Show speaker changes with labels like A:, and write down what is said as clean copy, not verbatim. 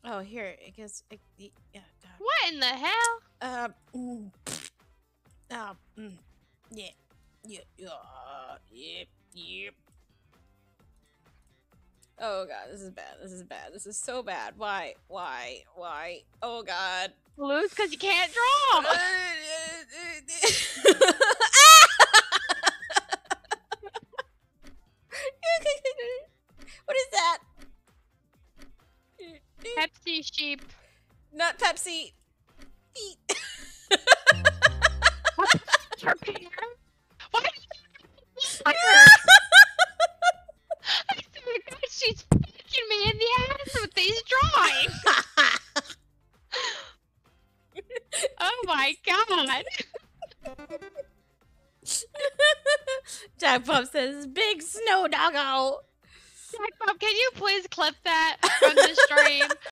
A: Oh, here it goes. Yeah.
B: What in the hell?
A: Yeah. Yep. Oh god, this is bad. This is bad. This is so bad. Why? Oh god.
B: Lose because you can't draw.
A: What is that?
B: Pepsi sheep.
A: Not Pepsi. Feet.
B: What? I swear to God, she's fucking me in the ass with these drawings. Oh my god.
A: Jack Pop says, "Big snow doggo."
B: Jack Bob, can you please clip that from the stream?